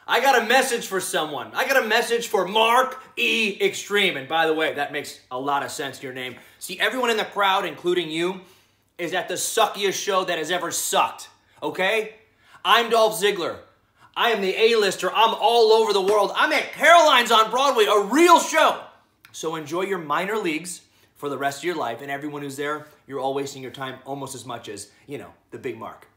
I got a message for someone. I got a message for Mark E Xtreme. And by the way, that makes a lot of sense, your name. See, everyone in the crowd, including you, is at the suckiest show that has ever sucked, okay? I'm Dolph Ziggler. I am the A-lister. I'm all over the world. I'm at Caroline's on Broadway, a real show. So enjoy your minor leagues for the rest of your life. And everyone who's there, you're all wasting your time almost as much as, you know, the big Mark.